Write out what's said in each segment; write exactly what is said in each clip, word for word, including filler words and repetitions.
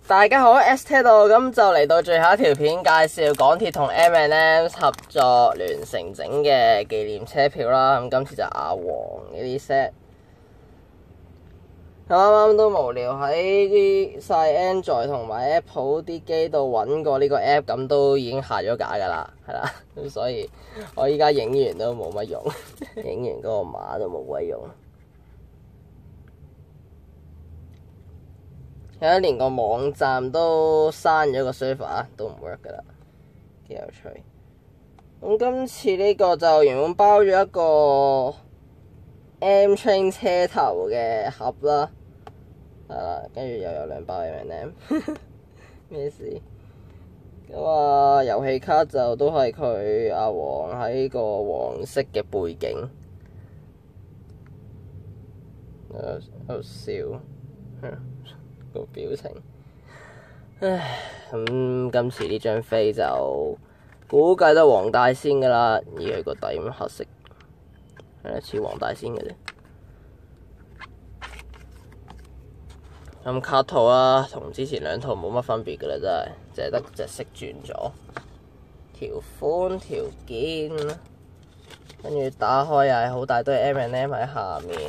大家好 ，S T 度咁就嚟到最後一條片，介紹港鐵同 M and M 合作聯成整嘅紀念車票啦。咁今次就阿黃呢啲 set，啱啱都無聊喺啲晒 Android 同埋 Apple 啲機度揾過呢個 app，咁都已經下咗架噶啦，係啦。咁所以我依家影完都冇乜用，影完嗰個碼都冇鬼用。有一連個網站都刪咗個 server， 都唔 work 噶啦，幾有趣。咁今次呢個就原本包咗一個 M Train 車頭嘅盒啦，係啦，跟住又有兩包 M and M， 咩事？咁啊，遊戲卡就都係佢阿黃喺個黃色嘅背景，喺度笑。個表情，唉，咁今次呢張飛就估計都係黃大仙噶啦，而佢個底咁黑色，係似黃大仙嘅啫。咁卡套啊，同之前兩套冇乜分別噶啦，真係，淨係得隻色轉咗，條寬條肩，跟住打開又係好大堆 M and M 喺下面。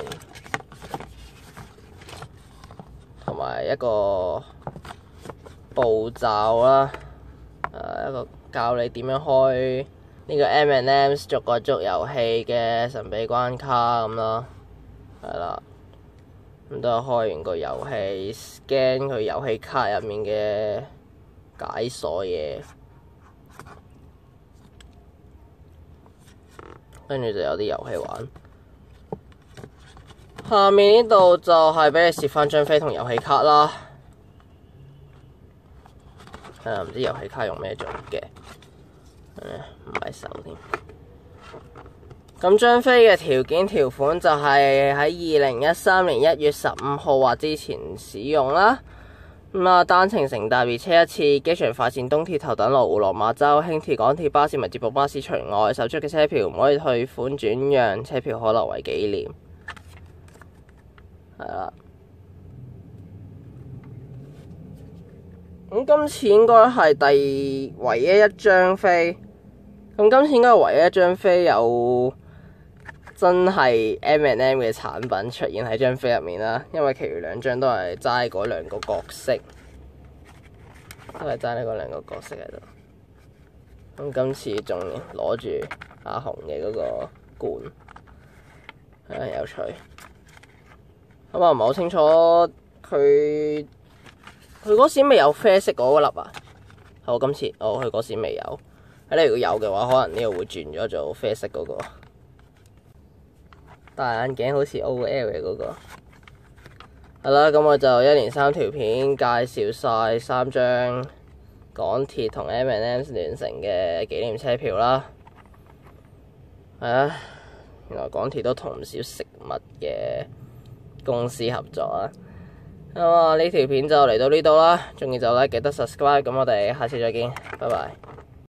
同埋一個步驟啦，誒一個教你點樣開呢個 M and M 逐個捉遊戲嘅神秘關卡咁咯，係啦，咁都係開完個遊戲 scan 佢遊戲卡入面嘅解鎖嘢，跟住就有啲遊戲玩。下面呢度就係俾你攝翻張飛同遊戲卡啦，係啊，唔知遊戲卡用咩做嘅，唔係手添。咁張飛嘅條件條款就係喺二零一三年一月十五號或之前使用啦。咁啊，單程乘搭列車一次，機場快線、東鐵頭等羅湖、落馬洲、輕鐵、港鐵、巴士、接駁巴士除外，售出嘅車票唔可以退款轉讓，車票可留為紀念。係啦，咁今次應該係第唯一一張飛，咁今次應該係唯一一張飛有真係 M and M 嘅產品出現喺張飛入面啦，因為其餘兩張都係齋嗰兩個角色，都係齋呢嗰兩個角色喺度。咁今次仲攞住阿紅嘅嗰個罐，係有趣。咁啊，唔係好清楚佢佢嗰時未有啡色嗰粒啊。好，今次哦，佢嗰時未有。喺呢，如果有嘅話，可能呢度會轉咗做啡色嗰個。戴眼鏡好似 O L 嘅嗰個。係啦，咁我就一連三條片介紹晒三張港鐵同 M and M 聯成嘅紀念車票啦。係啊，原來港鐵都同唔少食物嘅公司合作啊，咁啊呢條片就嚟到呢度啦，鍾意就 like 記得 subscribe，咁我哋下次再見，拜拜。